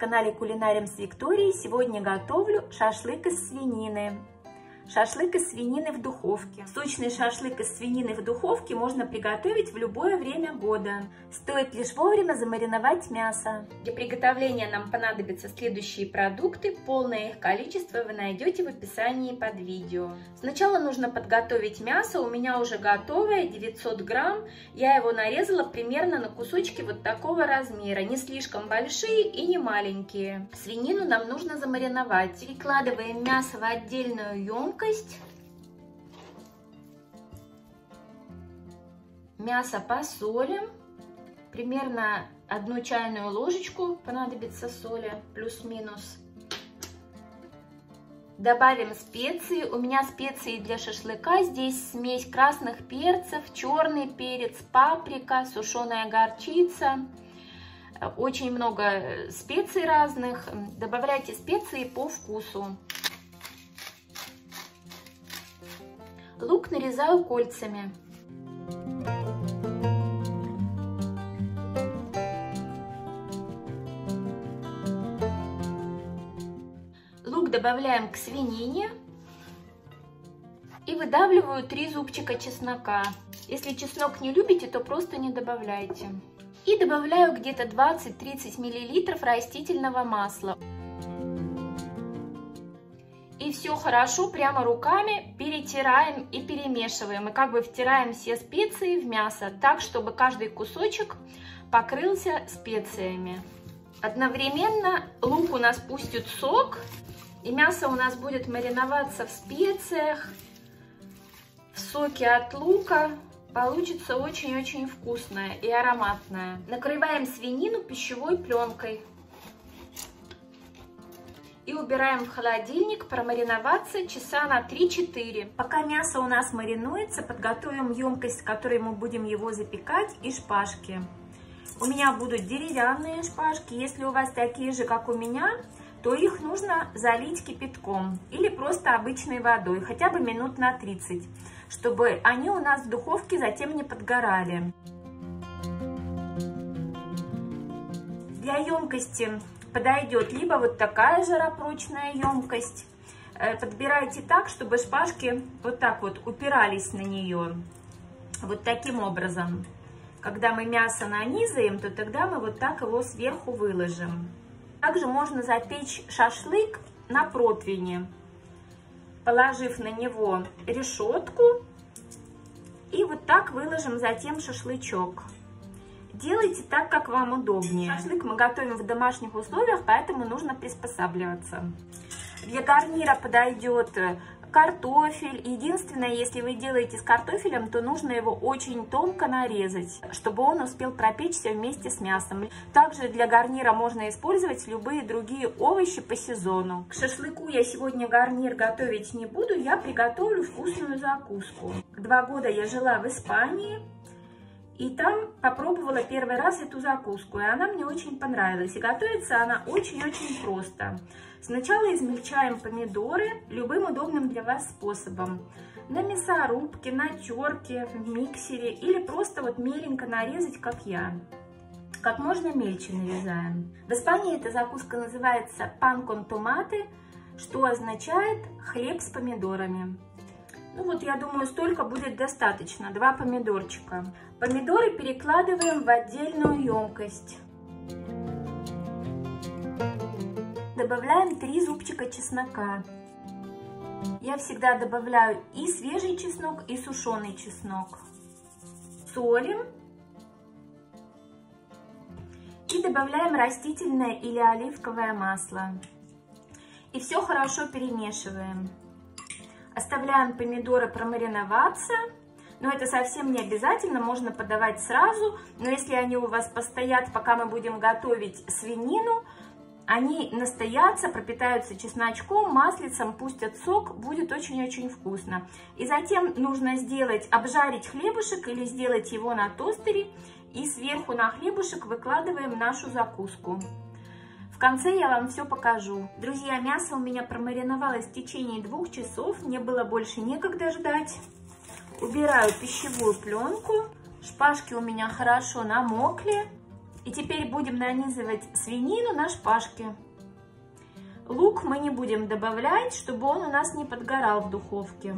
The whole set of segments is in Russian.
канале Кулинарим с Викторией. Сегодня готовлю шашлык из свинины. Шашлык из свинины в духовке. Сочный шашлык из свинины в духовке можно приготовить в любое время года. Стоит лишь вовремя замариновать мясо. Для приготовления нам понадобятся следующие продукты. Полное их количество вы найдете в описании под видео. Сначала нужно подготовить мясо. У меня уже готовое, 900 грамм. Я его нарезала примерно на кусочки вот такого размера. Не слишком большие и не маленькие. Свинину нам нужно замариновать. Перекладываем мясо в отдельную емкость. Мясо посолим, примерно 1 чайную ложечку понадобится соли, плюс-минус. Добавим специи. У меня специи для шашлыка. Здесь смесь красных перцев, черный перец, паприка, сушеная горчица. Очень много специй разных. Добавляйте специи по вкусу. Лук нарезаю кольцами. Лук добавляем к свинине и выдавливаю 3 зубчика чеснока. Если чеснок не любите, то просто не добавляйте. И добавляю где-то 20-30 мл растительного масла. И все хорошо прямо руками перетираем и перемешиваем. И как бы втираем все специи в мясо, так, чтобы каждый кусочек покрылся специями. Одновременно лук у нас пустит сок, и мясо у нас будет мариноваться в специях, в соке от лука. Получится очень-очень вкусное и ароматное. Накрываем свинину пищевой пленкой. И убираем в холодильник промариноваться часа на 3-4. Пока мясо у нас маринуется, подготовим емкость, в которой мы будем его запекать, и шпажки. У меня будут деревянные шпажки. Если у вас такие же, как у меня, то их нужно залить кипятком или просто обычной водой, хотя бы минут на 30, чтобы они у нас в духовке затем не подгорали. Для емкости подойдет либо вот такая жаропрочная емкость. Подбирайте так, чтобы шпажки вот так вот упирались на нее. Вот таким образом. Когда мы мясо нанизаем, то тогда мы вот так его сверху выложим. Также можно запечь шашлык на противне, положив на него решетку. И вот так выложим затем шашлычок. Делайте так, как вам удобнее. Шашлык мы готовим в домашних условиях, поэтому нужно приспосабливаться. Для гарнира подойдет картофель. Единственное, если вы делаете с картофелем, то нужно его очень тонко нарезать, чтобы он успел пропечься вместе с мясом. Также для гарнира можно использовать любые другие овощи по сезону. К шашлыку я сегодня гарнир готовить не буду, я приготовлю вкусную закуску. 2 года я жила в Испании. И там попробовала первый раз эту закуску, и она мне очень понравилась. И готовится она очень-очень просто. Сначала измельчаем помидоры любым удобным для вас способом. На мясорубке, на терке, в миксере или просто вот меленько нарезать, как я. Как можно мельче нарезаем. В Испании эта закуска называется pan con tomate, что означает хлеб с помидорами. Ну вот, я думаю, столько будет достаточно, 2 помидорчика. Помидоры перекладываем в отдельную емкость. Добавляем 3 зубчика чеснока. Я всегда добавляю и свежий чеснок, и сушеный чеснок. Солим. И добавляем растительное или оливковое масло. И все хорошо перемешиваем. Оставляем помидоры промариноваться, но это совсем не обязательно, можно подавать сразу, но если они у вас постоят, пока мы будем готовить свинину, они настоятся, пропитаются чесночком, маслицем, пустят сок, будет очень-очень вкусно. И затем нужно обжарить хлебушек или сделать его на тостере, и сверху на хлебушек выкладываем нашу закуску. В конце я вам все покажу. Друзья, мясо у меня промариновалось в течение 2 часов, мне было больше некогда ждать. Убираю пищевую пленку, шпажки у меня хорошо намокли. И теперь будем нанизывать свинину на шпажки. Лук мы не будем добавлять, чтобы он у нас не подгорал в духовке.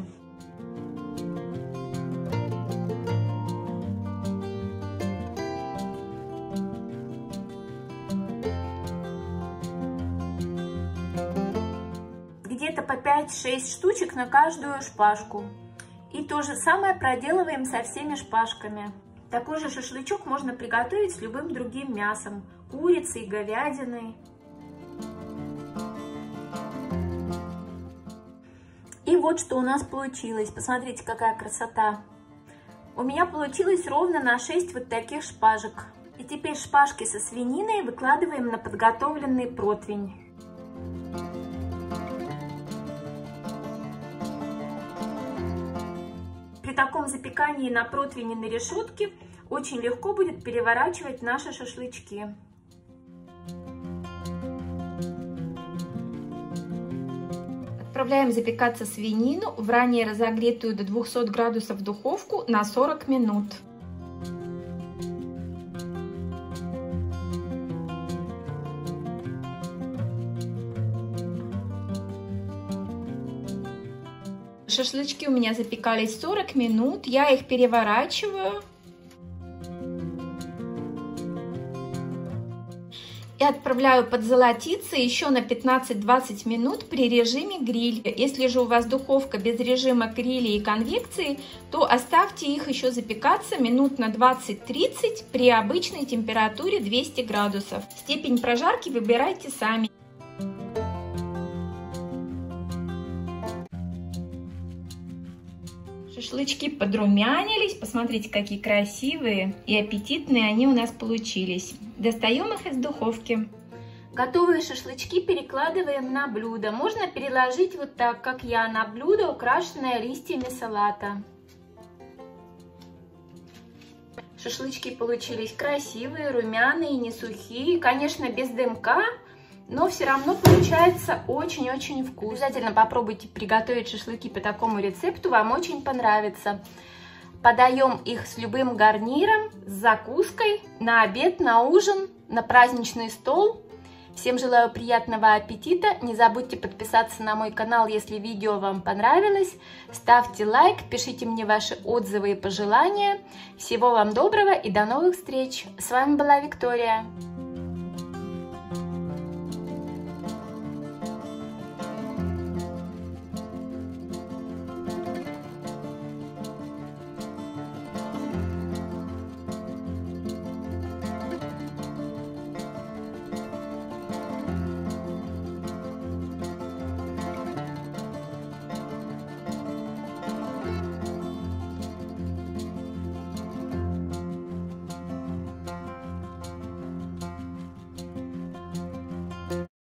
Где-то по 5-6 штучек на каждую шпажку. И то же самое проделываем со всеми шпажками. Такой же шашлычок можно приготовить с любым другим мясом, курицей, говядиной. И вот что у нас получилось. Посмотрите, какая красота. У меня получилось ровно на 6 вот таких шпажек. И теперь шпажки со свининой выкладываем на подготовленный противень. При таком запекании на противне на решетке очень легко будет переворачивать наши шашлычки. Отправляем запекаться свинину в ранее разогретую до 200 градусов духовку на 40 минут. Шашлычки у меня запекались 40 минут, я их переворачиваю и отправляю подзолотиться еще на 15-20 минут при режиме гриль. Если же у вас духовка без режима гриля и конвекции, то оставьте их еще запекаться минут на 20-30 при обычной температуре 200 градусов. Степень прожарки выбирайте сами. Шашлычки подрумянились, посмотрите, какие красивые и аппетитные они у нас получились. Достаем их из духовки. Готовые шашлычки перекладываем на блюдо. Можно переложить вот так, как я, на блюдо, украшенное листьями салата. Шашлычки получились красивые, румяные, не сухие, конечно, без дымка. Но все равно получается очень-очень вкусно. Обязательно попробуйте приготовить шашлыки по такому рецепту, вам очень понравится. Подаем их с любым гарниром, с закуской, на обед, на ужин, на праздничный стол. Всем желаю приятного аппетита. Не забудьте подписаться на мой канал, если видео вам понравилось. Ставьте лайк, пишите мне ваши отзывы и пожелания. Всего вам доброго и до новых встреч. С вами была Виктория.